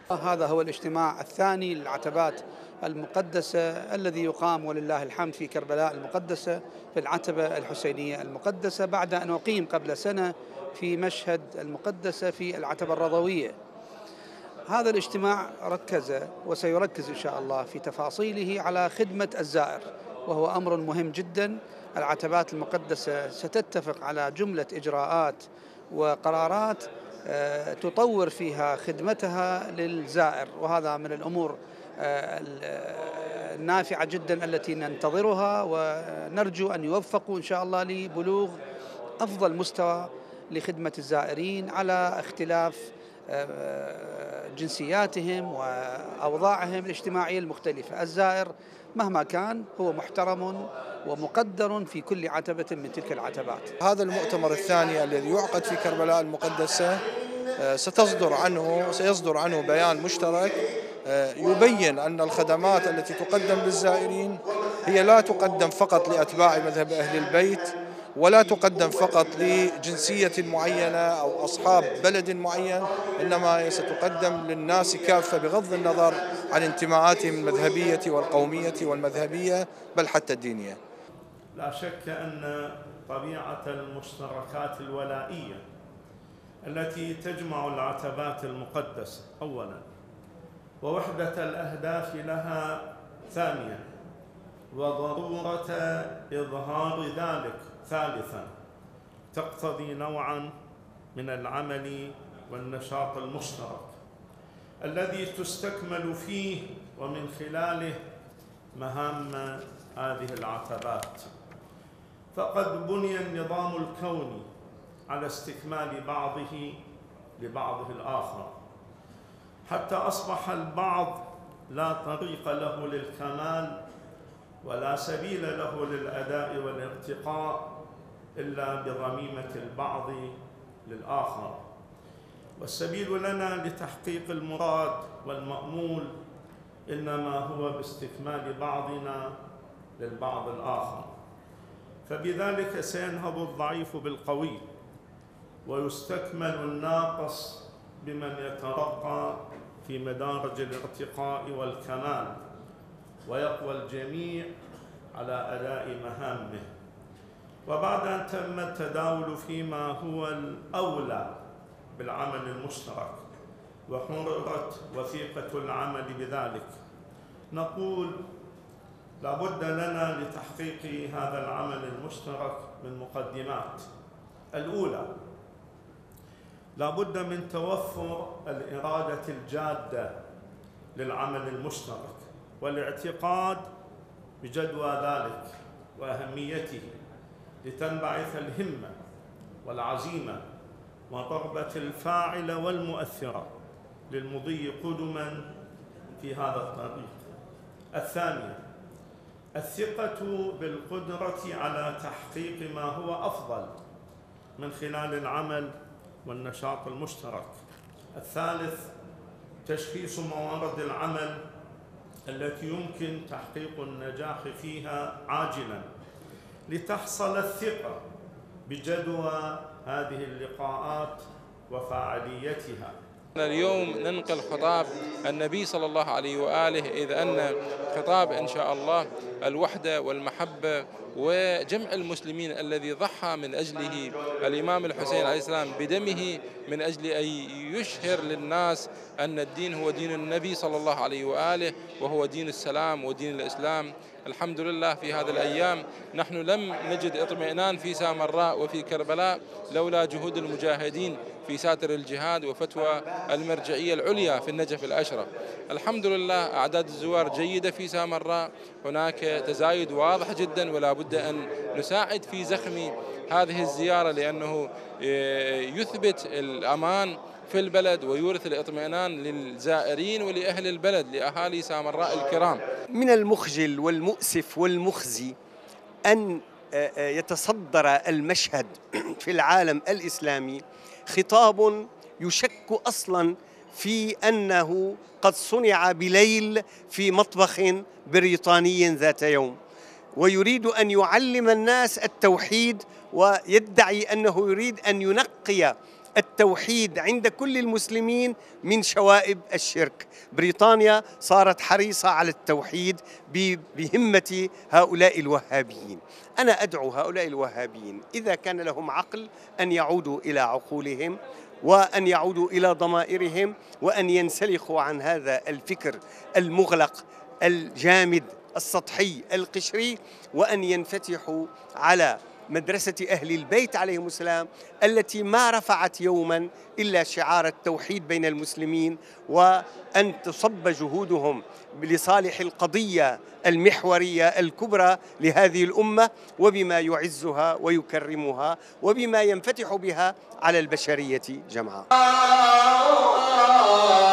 هذا هو الاجتماع الثاني للعتبات المقدسة الذي يقام ولله الحمد في كربلاء المقدسة في العتبة الحسينية المقدسة، بعد أن أقيم قبل سنة في مشهد المقدسة في العتبة الرضوية. هذا الاجتماع ركز وسيركز إن شاء الله في تفاصيله على خدمة الزائر، وهو أمر مهم جدا. العتبات المقدسة ستتفق على جملة إجراءات وقرارات تطور فيها خدمتها للزائر، وهذا من الأمور النافعة جدا التي ننتظرها، ونرجو أن يوفقوا إن شاء الله لبلوغ أفضل مستوى لخدمة الزائرين على اختلاف جنسياتهم وأوضاعهم الاجتماعية المختلفة. الزائر مهما كان هو محترم ومقدر في كل عتبة من تلك العتبات. هذا المؤتمر الثاني الذي يعقد في كربلاء المقدسة سيصدر عنه بيان مشترك يبين أن الخدمات التي تقدم للزائرين هي لا تقدم فقط لأتباع مذهب أهل البيت، ولا تقدم فقط لجنسية معينة أو أصحاب بلد معين، إنما ستقدم للناس كافة بغض النظر عن انتماءاتهم المذهبية والقومية والمذهبية بل حتى الدينية. لا شك أن طبيعة المشتركات الولائية التي تجمع العتبات المقدسة أولاً، ووحدة الأهداف لها ثانياً، وضرورة إظهار ذلك ثالثاً، تقتضي نوعاً من العمل والنشاط المشترك الذي تستكمل فيه ومن خلاله مهام هذه العتبات. فقد بني النظام الكوني على استكمال بعضه لبعضه الآخر، حتى أصبح البعض لا طريق له للكمال ولا سبيل له للأداء والارتقاء إلا بضميمة البعض للآخر. والسبيل لنا لتحقيق المراد والمأمول إنما هو باستكمال بعضنا للبعض الآخر. فبذلك سينهض الضعيف بالقوي، ويستكمل الناقص بمن يترقى في مدارج الارتقاء والكمال، ويقوى الجميع على أداء مهامه. وبعد أن تم التداول فيما هو الأولى بالعمل المشترك وحررت وثيقة العمل بذلك، نقول لابد لنا لتحقيق هذا العمل المشترك من مقدمات. الأولى، لابد من توفر الإرادة الجادة للعمل المشترك والاعتقاد بجدوى ذلك وأهميته، لتنبعث الهمة والعزيمة والرغبة الفاعلة والمؤثرة للمضي قدما في هذا الطريق. الثانية، الثقة بالقدرة على تحقيق ما هو أفضل من خلال العمل والنشاط المشترك. الثالث، تشخيص موارد العمل التي يمكن تحقيق النجاح فيها عاجلاً لتحصل الثقة بجدوى هذه اللقاءات وفاعليتها. اليوم ننقل خطاب النبي صلى الله عليه وآله، إذ أن خطاب إن شاء الله الوحدة والمحبة وجمع المسلمين الذي ضحى من أجله الإمام الحسين عليه السلام بدمه من أجل أن يشهر للناس أن الدين هو دين النبي صلى الله عليه وآله، وهو دين السلام ودين الإسلام. الحمد لله في هذه الأيام نحن لم نجد اطمئنان في سامراء وفي كربلاء لولا جهود المجاهدين في ساتر الجهاد وفتوى المرجعية العليا في النجف الأشرف. الحمد لله أعداد الزوار جيدة في سامراء، هناك تزايد واضح جدا، ولا بد أن نساعد في زخم هذه الزيارة لأنه يثبت الأمان في البلد ويورث الاطمئنان للزائرين ولأهل البلد لأهالي سامراء الكرام. من المخجل والمؤسف والمخزي أن يتصدر المشهد في العالم الإسلامي خطاب يشك أصلا في أنه قد صنع بليل في مطبخ بريطاني ذات يوم، ويريد أن يعلم الناس التوحيد، ويدعي أنه يريد أن ينقي التوحيد عند كل المسلمين من شوائب الشرك. بريطانيا صارت حريصة على التوحيد بهمة هؤلاء الوهابيين. أنا أدعو هؤلاء الوهابيين إذا كان لهم عقل أن يعودوا إلى عقولهم، وأن يعودوا إلى ضمائرهم، وأن ينسلخوا عن هذا الفكر المغلق الجامد السطحي القشري، وأن ينفتحوا على مدرسة أهل البيت عليهم السلام التي ما رفعت يوما إلا شعار التوحيد بين المسلمين، وأن تصب جهودهم لصالح القضية المحورية الكبرى لهذه الأمة، وبما يعزها ويكرمها، وبما ينفتح بها على البشرية جمعاء.